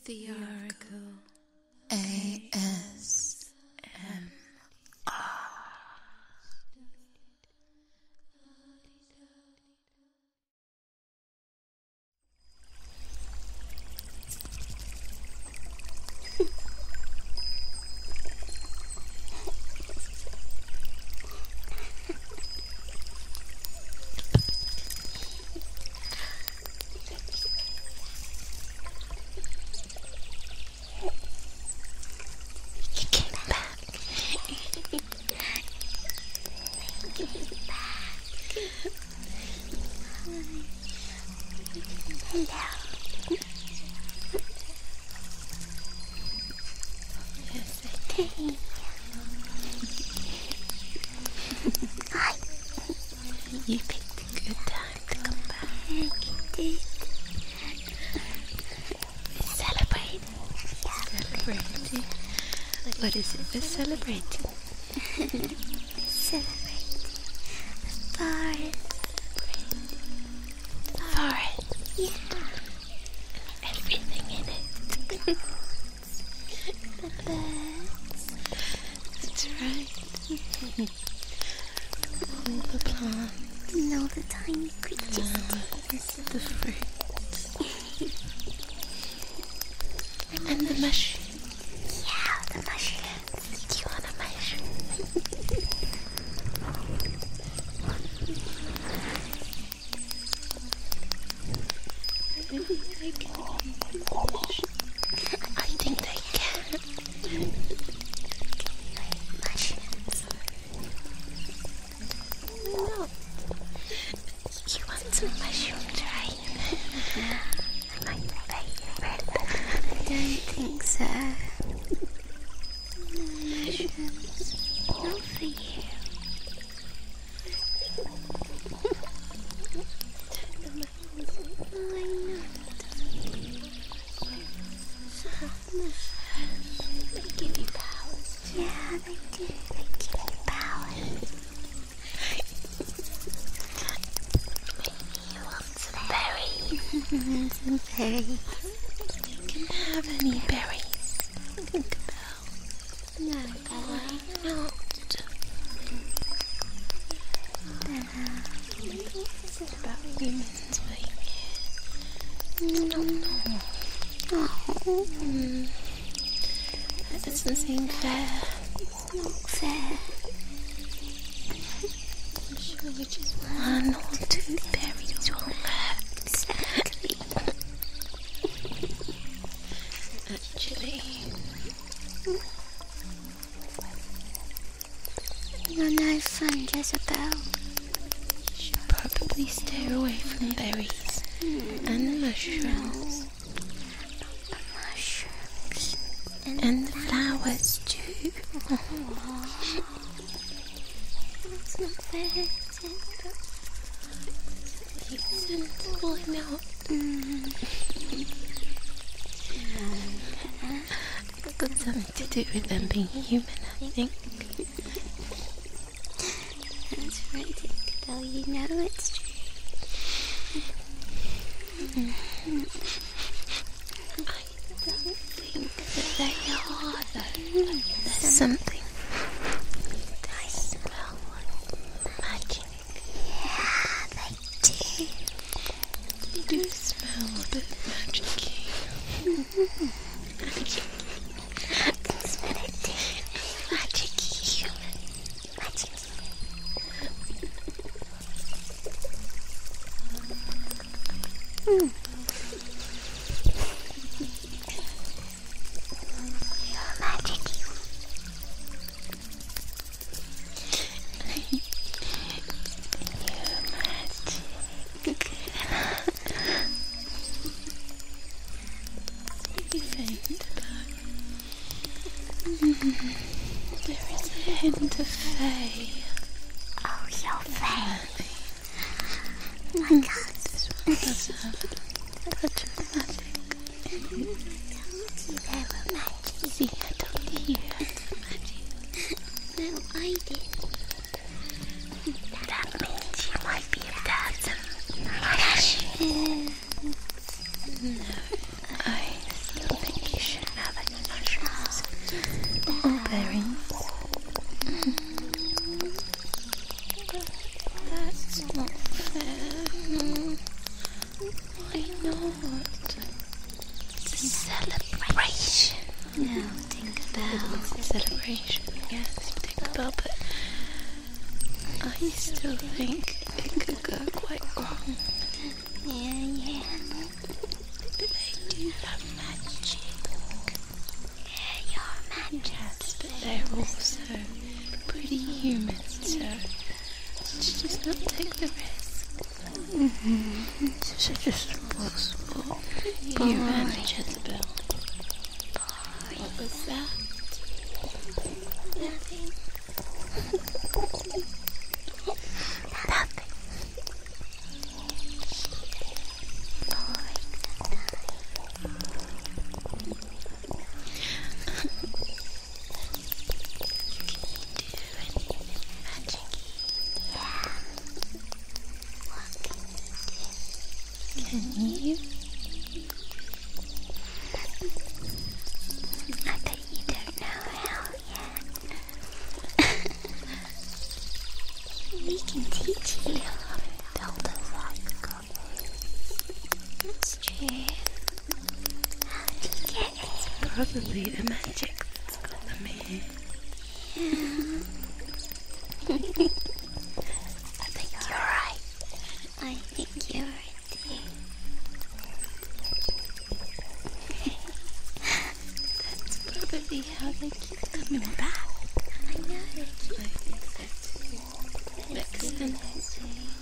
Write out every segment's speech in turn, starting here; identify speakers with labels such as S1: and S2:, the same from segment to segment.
S1: The Oracle
S2: ASMR.
S1: You picked a good time to come back.
S2: You did.
S1: We're celebrating. Celebrating. What is it we're celebrating?
S2: Celebrating the forest.
S1: The forest.
S2: Yeah.
S1: Everything in it.
S2: The birds.
S1: That's right. All the plants.
S2: And all the tiny creatures.
S1: The fruit. And the mushroom.
S2: Yeah, the mushrooms.
S1: Do you want a mushroom? I think they can.
S2: Mushrooms.
S1: No. You want some mushrooms, right?
S2: My favorite. I don't think so. No mushrooms. Not for you. Why not?
S1: They give you powers.
S2: Yeah, they do. They give you powers.
S1: You want some berries.
S2: Some berries.
S1: You can have any berries. Think about
S2: No,
S1: why not? This is about humans being here. No.
S2: Oh,
S1: That doesn't seem fair.
S2: it's not fair.
S1: I'm sure we just one or two berries won't hurt.
S2: Exactly.
S1: Actually,
S2: You're no fun, Jezebel.
S1: you should probably stay away from berries and mushrooms
S2: Mushrooms.
S1: and the flowers too.
S2: That's not fair, is it?
S1: Isn't why not? It's got something to do with them being human, I think.
S2: That's ridiculous. You know it's true.
S1: I don't think that they are, though. There's something. They smell like magic.
S2: Yeah, they do.
S1: They do smell a bit magic-y. Magic.
S2: That's what it do.
S1: Magic-y human.
S2: Magic. You're magic.
S1: You faint about. There is a hint of fae.
S2: Oh, you're fair. My God.
S1: This one does have a touch of magic.
S2: You they were magic.
S1: See, I told you you had some magic.
S2: No, I did.
S1: That means you might be able to have some magic. No, I still think Why not? It's a celebration.
S2: No, Tinkerbell.
S1: It's a celebration, yes, Tinkerbell, but I still think it could go quite wrong.
S2: Yeah.
S1: They do have magic.
S2: Yeah, you're magic.
S1: Yes, but they're also pretty human, so let's just not take the risk. So just impossible. You and Jezebel. What was that?
S2: Nothing.
S1: Nothing. Can you?
S2: I bet you don't know how yet. We can teach you.
S1: Told us how you got
S2: That's true. How did you get it?
S1: Probably the magic that's got them here. I think you're right.
S2: I think you're right too.
S1: That's probably how they keep coming back.
S2: I know.
S1: I think so too. Makes sense.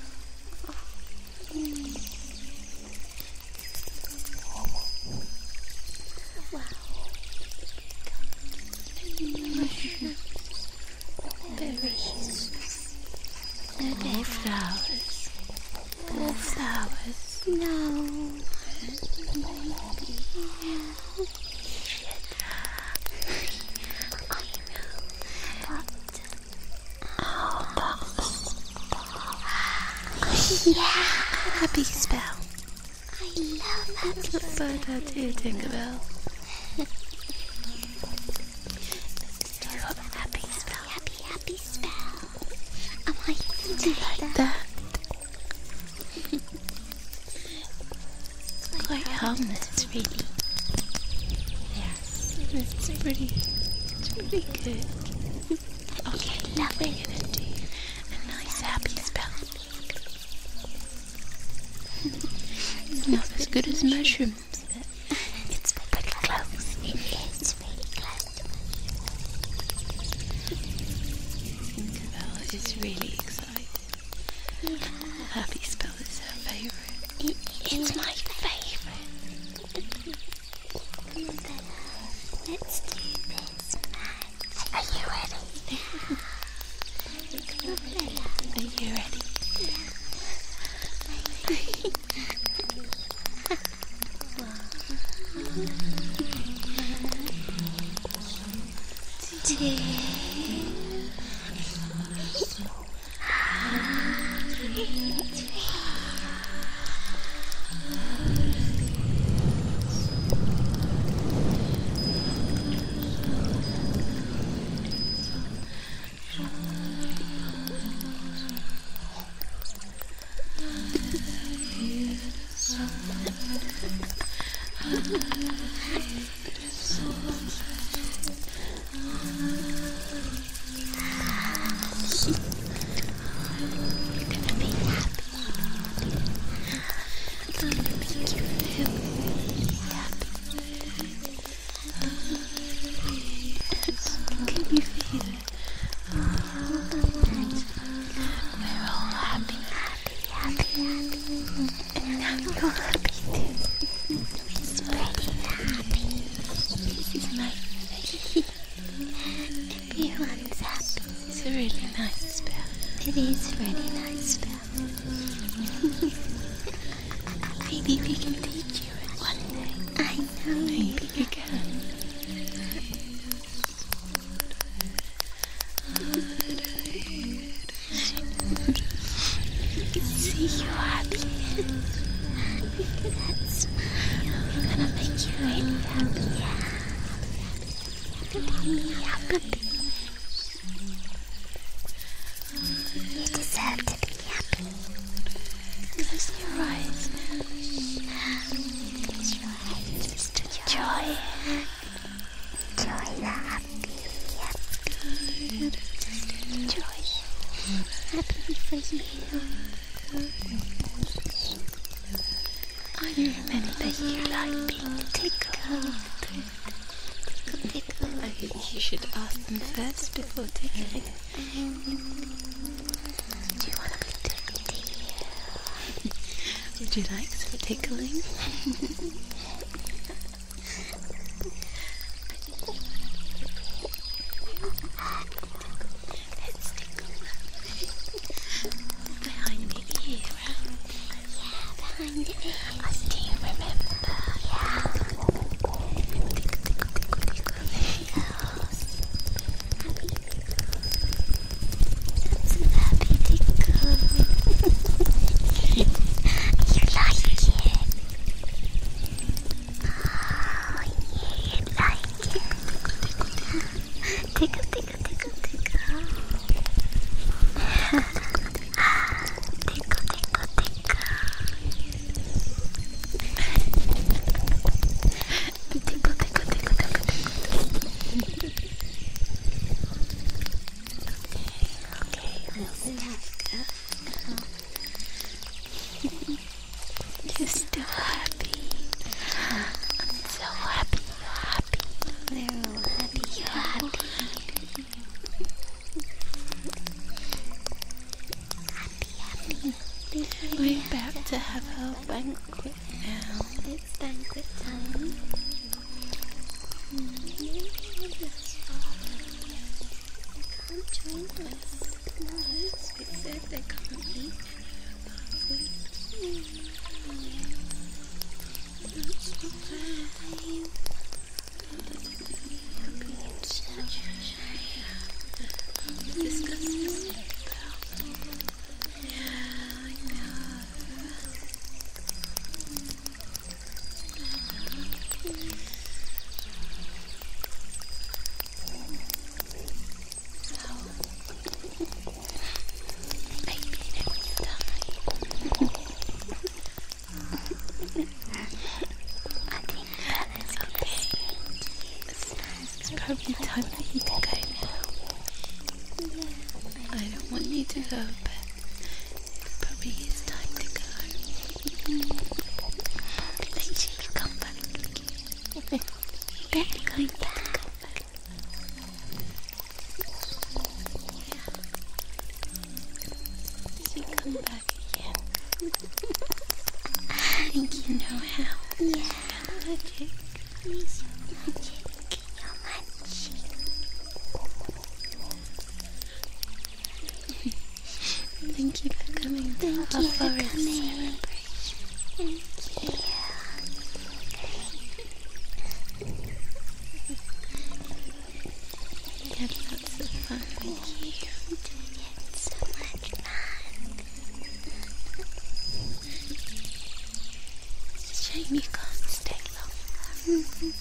S2: Wow.
S1: Berries. More flowers. More flowers.
S2: No.
S1: Yeah. Happy spell.
S2: I love happy
S1: Not bad idea, Tinkerbell. Let's do a happy spell.
S2: happy spell. I want you to do
S1: Like that. It's quite harmless, really. Yes, it's pretty good. Okay, now we're gonna do a nice happy spell. It's not as good as mushrooms, but it's pretty close.
S2: It's really close.
S1: Tinkerbell is really excited. Happy spell is her favourite. It's my favourite.
S2: Come on, Bella. Let's do this match.
S1: Are you ready?
S2: Come on, Bella.
S1: Are you ready? Can you feel it? We're all happy. And now you're happy too. It's pretty happy. This is my favorite.
S2: Everyone's happy.
S1: It's a really nice spell.
S2: It is a really nice spell.
S1: Maybe we can teach you it one day.
S2: I know.
S1: Maybe we can. See you happy.
S2: That's
S1: I'm gonna make you really happy.
S2: happy. You deserve to be happy.
S1: Close your eyes now.
S2: Joy. Joy, happy. Good. Joy. Happy for you.
S1: I remember you like being tickled.
S2: Tickle.
S1: I think you should ask them first before tickling. Do you want to be tickled? Would you like some tickling? Let's tickle behind the ear.
S2: Yeah, behind the ear.
S1: Do you remember?
S2: Yeah. Happy tickle. You like it? Oh, yeah, you like it. Tickle, tickle, tickle, tickle. Tickle, tickle, tickle. Tickle, tickle, tickle, tickle, tickle.
S1: You're still happy. I'm so happy you're happy.
S2: We're all happy you're happy. Happy.
S1: We're about to have our banquet now.
S2: It's banquet time. They can't join us. No, we said they can't eat. That's not fair.
S1: Disgusting. Yeah, I know. Probably time for you to go now. I don't want you to go, but it probably is time to go. Later you come back.
S2: Better going back.
S1: You come back again. I think you know how.
S2: Yeah.
S1: Magic.
S2: Please, magic. Your magic.
S1: Thank you for coming to
S2: Thank
S1: our
S2: you for
S1: forest
S2: coming.
S1: celebration.
S2: Thank you.
S1: We had lots of fun with you.
S2: We did it so much fun.
S1: It's a shame you can't stay longer.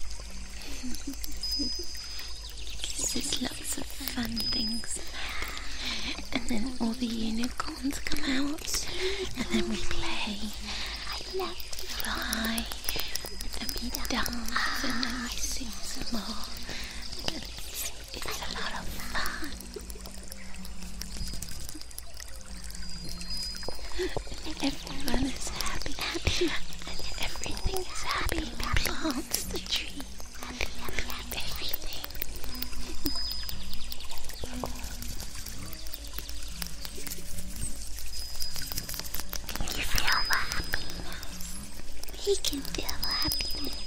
S1: Because there's lots of fun things that happen. And then all the unicorns come out. And then we play.
S2: I love
S1: Fly. And we dance. And then we sing some more. And it's a lot of fun. Everyone is happy. And everything is happy. The plants, the trees. Everything.
S2: You feel happiness. We can feel happiness.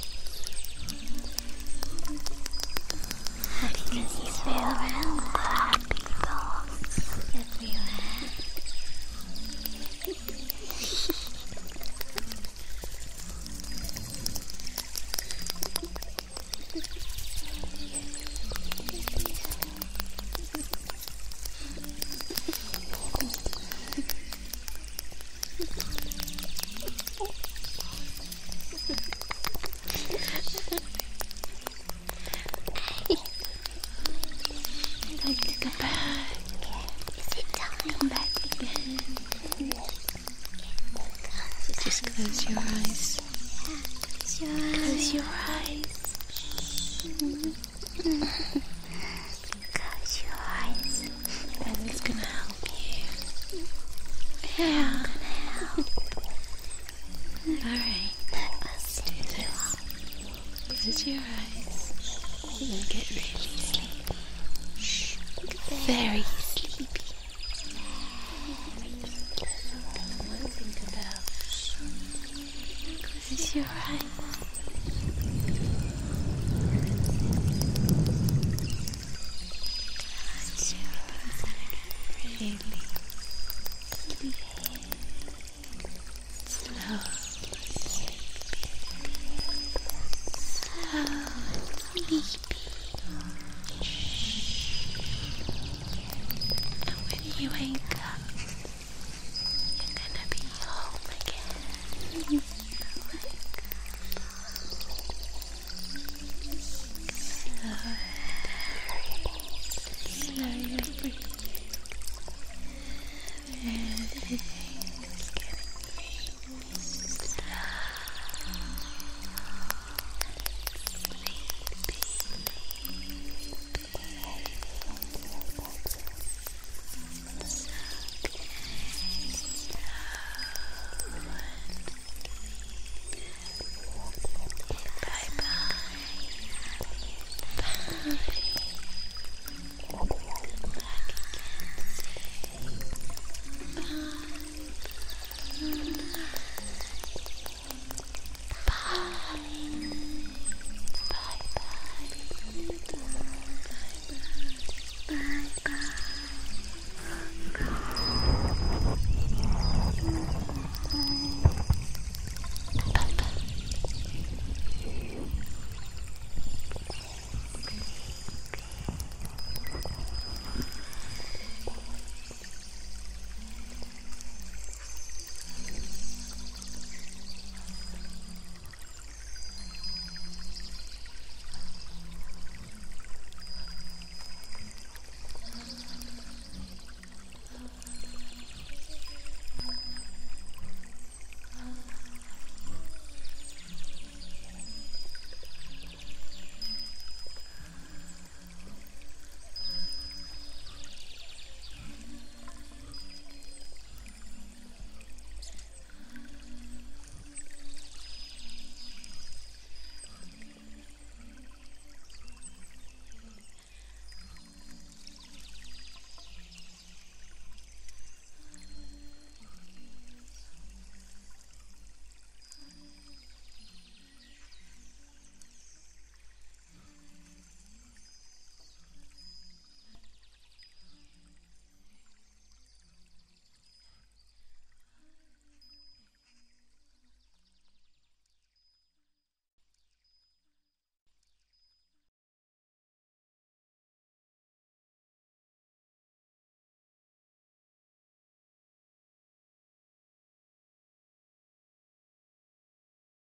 S2: Happiness is all around. Happy thoughts everywhere.
S1: Close your eyes. Close your eyes. Ellie's gonna help you. Yeah. Alright, let's do this. Close your eyes. You're gonna get really sleepy. Very sleepy. Think about. Close your eyes.